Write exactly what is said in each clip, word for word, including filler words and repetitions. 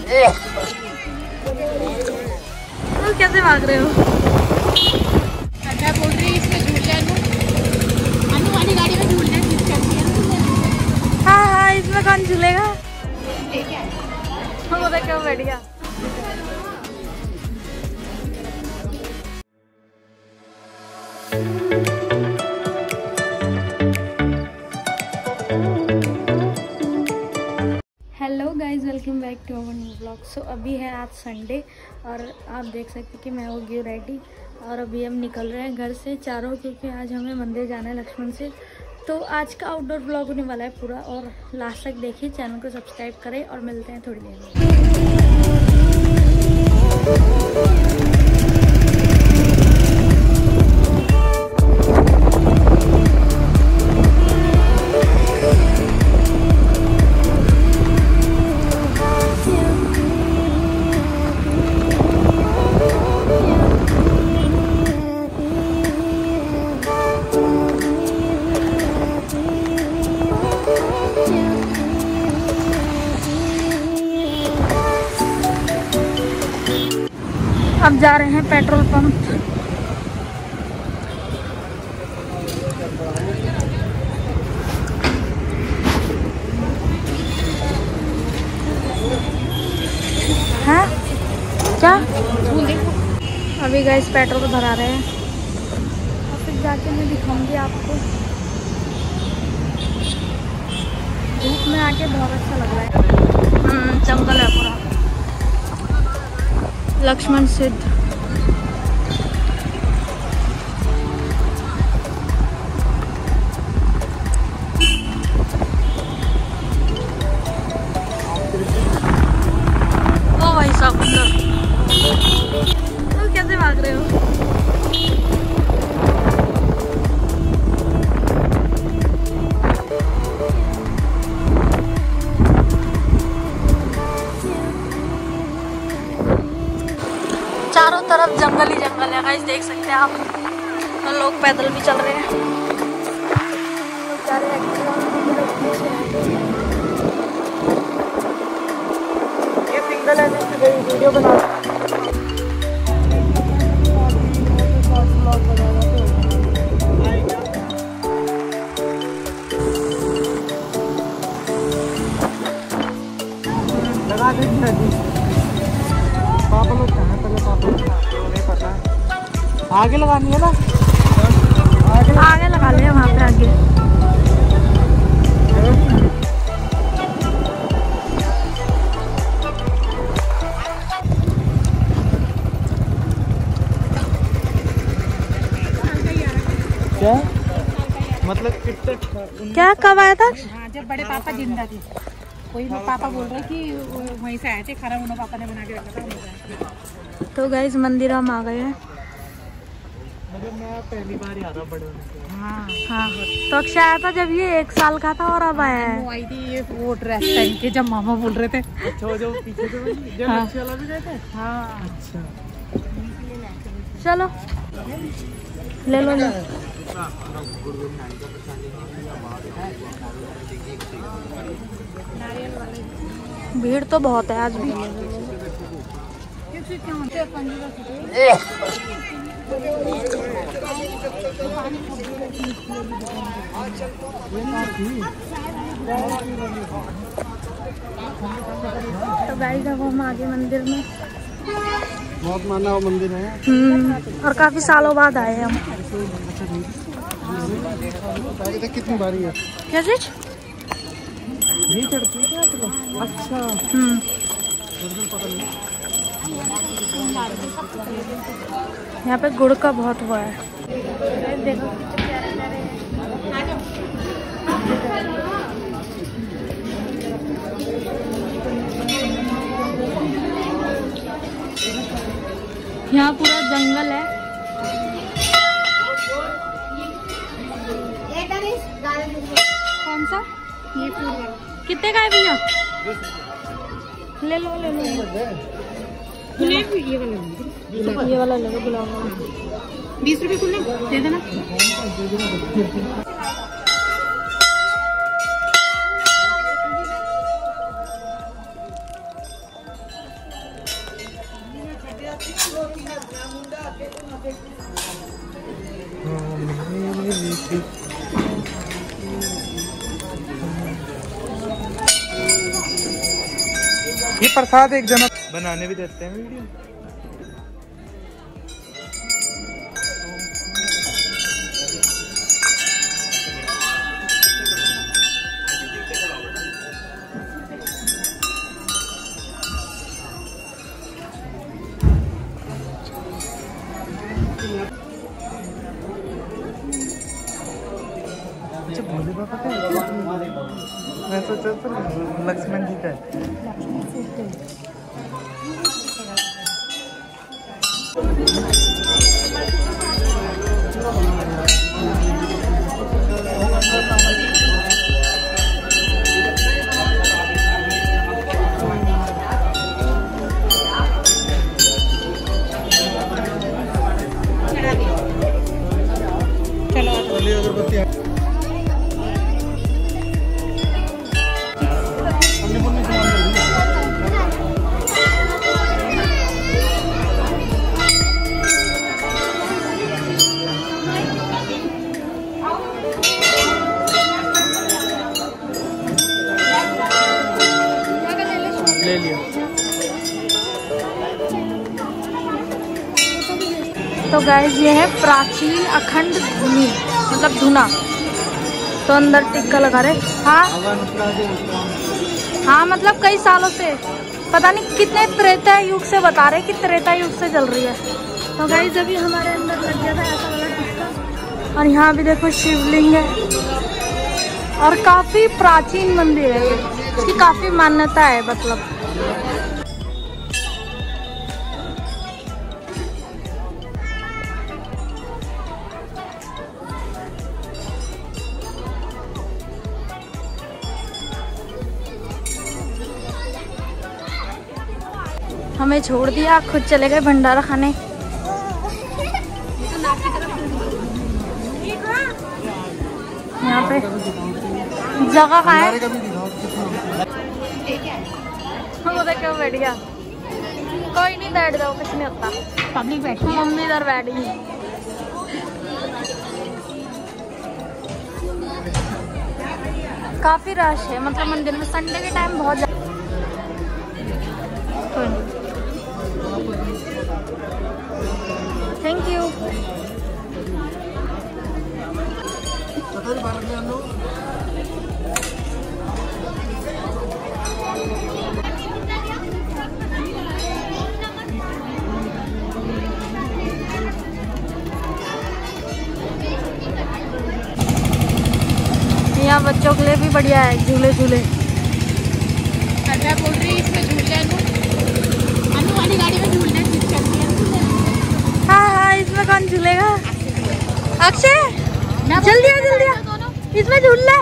तो कैसे भाग रहे हो? अच्छा बोल रही इसमें झूल अनु वाली गाड़ी में झूलने हाँ हाँ, इसमें कौन झूलेगा? ठीक है वो तो क्यों बैठ गया। Hello guys, welcome back to our new blog. So अभी है आज संडे और आप देख सकते हैं कि मैं हो गई रेडी और अभी हम निकल रहे हैं घर से चारों, क्योंकि आज हमें मंदिर जाना है लक्ष्मण से। तो आज का आउटडोर ब्लॉग होने वाला है पूरा और लास्ट तक देखिए, चैनल को सब्सक्राइब करें और मिलते हैं थोड़ी देर में। अब जा रहे हैं पेट्रोल पंप। हैं? क्या? अभी गाइस पेट्रोल भरा रहे हैं और फिर जाके मैं दिखाऊंगी आपको। धूप में आके बहुत अच्छा लग रहा है। जंगल है पूरा। लक्ष्मण सिद्ध। ओ भाई साहब, तो कैसे भाग रहे हो? चारों तरफ जंगल ही जंगल है गाइस, देख सकते हैं आप। और लोग पैदल भी चल रहे हैं। ये सिंगल है, मैं वीडियो बना लगा देंगे। पापा लोग कहाँ पहले पापा नहीं पता। आगे लगानी है ना, आगे, आगे लगा ले वहाँ पे आगे। क्या मतलब कितने क्या कब आया था? हाँ, जब बड़े पापा जिंदा थे। कोई पापा बोल रहे कि वहीं से आए थे, खाना उन्होंने पापा ने बना के रखा था। तो गाइस मंदिर हम आ गए हैं। मैं पहली बार ही आ रहा बड़े होने से। हाँ हाँ, तो अक्षय आया था जब ये एक साल का था और अब आया है। वो आई थी ये वो ड्रेस पहन के, जब मामा बोल रहे थे। अच्छा, वो जो पीछे से जो हाँ। लच्छे वाला भी गए थे। हाँ अच्छा, चलो ले लो ले। भीड़ तो बहुत है आज भी। तो गाइस अब हम आगे मंदिर में। बहुत माना हुआ मंदिर है। हम्म, और काफी सालों बाद आए हम। कितनी बारी है? क्या चीज? नहीं चढ़ती क्या? अच्छा, हम्म, यहाँ पे गुड़ का बहुत हुआ है। देखो यहाँ पूरा जंगल है। कौन सा? ये फूल कितने का है भैया? ले लो ले लो। ये वाला ये वाला ले लो, गुलाब वाला। बीस रुपए खुले दे देना। ये प्रसाद एक जना बनाने भी देते हैं वीडियो। अच्छा भोले बाबा का मैं सोचा तो लक्ष्मण जी का ले लिया। तो गाइस ये है प्राचीन अखंड धुनी, मतलब धुना। तो अंदर टिक्का लगा रहे। हाँ हाँ, मतलब कई सालों से, पता नहीं कितने त्रेता युग से बता रहे कि त्रेता युग से चल रही है। तो गाइस अभी हमारे अंदर लग गया था ऐसा वाला टिक्का। और यहाँ भी देखो शिवलिंग है और काफी प्राचीन मंदिर है ये, इसकी काफी मान्यता है। मतलब हमें छोड़ दिया, खुद चले गए भंडारा खाने। यहाँ पे जगह कहाँ है? वो देखो बैठ गया। कोई नहीं, बैठ जाओ, कुछ नहीं होता। पब्लिक बैठ, मम्मी इधर बैठ गई। काफी रश है, मतलब मंदिर में संडे के टाइम बहुत ज्यादा। Thank you. यहाँ बच्चों के लिए भी बढ़िया है, झूले झूले। बोल रही इसमें झूले अनु वाली गाड़ी में झूलने हाँ हाँ, इसमें कौन झूलेगा? अक्षय जल्दी आ जल्दी आ, इसमें झूल ले।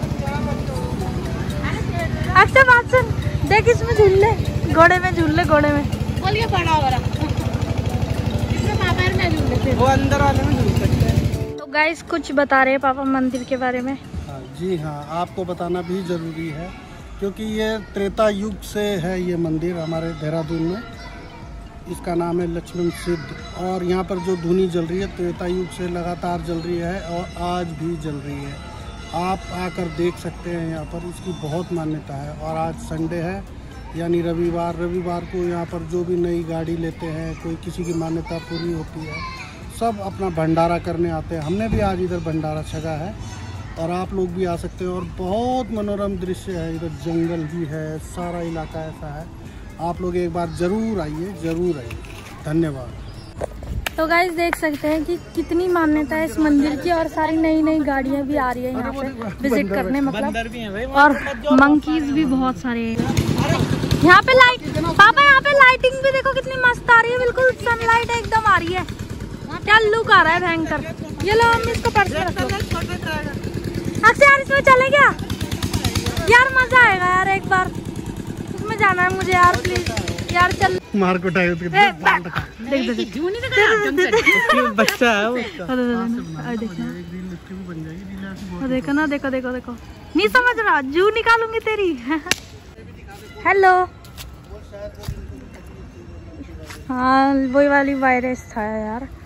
अक्षय बात सुन, देख इसमें झूल ले, घोड़े में झूल ले, घोड़े में। बोलिए बड़ा हो रहा इसमें पापा में झूल लेते, वो अंदर वाले में झूल सकते हैं। तो गाइस कुछ बता रहे हैं पापा मंदिर के बारे में। जी हाँ, आपको बताना भी ज़रूरी है क्योंकि ये त्रेता युग से है ये मंदिर हमारे देहरादून में। इसका नाम है लक्ष्मण सिद्ध। और यहाँ पर जो धुनी जल रही है त्रेता युग से लगातार जल रही है और आज भी जल रही है। आप आकर देख सकते हैं, यहाँ पर इसकी बहुत मान्यता है। और आज संडे है यानी रविवार रविवार को यहाँ पर जो भी नई गाड़ी लेते हैं, कोई किसी की मान्यता पूरी होती है, सब अपना भंडारा करने आते हैं। हमने भी आज इधर भंडारा छका है और आप लोग भी आ सकते हैं। और बहुत मनोरम दृश्य है, इधर जंगल भी है, सारा इलाका ऐसा है। आप लोग एक बार ज़रूर आइए, ज़रूर आइए। धन्यवाद। तो गाइस देख सकते हैं कि कितनी मान्यता है इस मंदिर की। और सारी नई नई गाड़ियाँ भी आ रही है यहाँ पे विजिट करने, मतलब। और मंकीज भी बहुत सारे हैं यहाँ पे। लाइट पापा, यहाँ पे लाइटिंग भी देखो कितनी मस्त आ रही है, बिल्कुल सनलाइट एकदम आ रही है। क्या लुक आ रहा है भयंकर। ये लो हम इसको पर्स में रख लो। अक्षय यार इसमें चले क्या यार, मजा आएगा यार, एक बार इसमें जाना है मुझे यार, प्लीज यार चल। मार को देख देख बच्चा है उसका। देखो ना, देखो देखो देखो, नहीं समझ रहा, जू निकालूंगी तेरी। हेलो हाँ वही वाली वायरस था यार। अब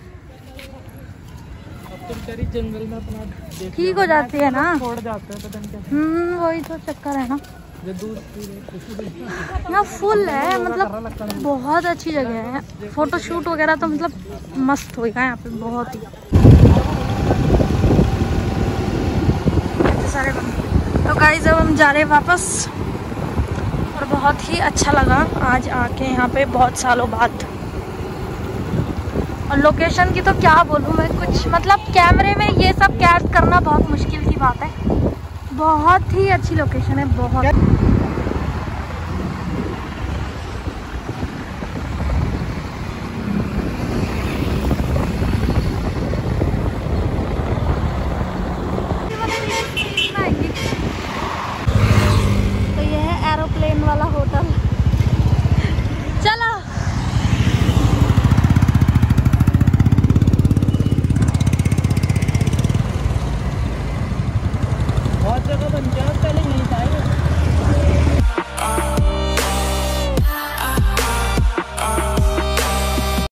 तो बेचारी जंगल में अपना ठीक हो जाती है ना, छोड़ जाते हैं, पता नहीं क्या। हम्म वही तो चक्कर है ना। जो दूध पी रहे यहाँ फुल है, मतलब बहुत अच्छी जगह है। फोटो शूट वगैरह तो मतलब मस्त होगा यहाँ पे, बहुत ही सारे बंदे। तो गाइस अब हम जा रहे हैं वापस, और बहुत ही अच्छा लगा आज आके यहाँ पे बहुत सालों बाद। और लोकेशन की तो क्या बोलूँ मैं, कुछ मतलब कैमरे में ये सब कैद करना बहुत मुश्किल की बात है। बहुत ही अच्छी लोकेशन है, बहुत। तो ये है एरोप्लेन वाला होटल। चलो बहुत जगह बन गया।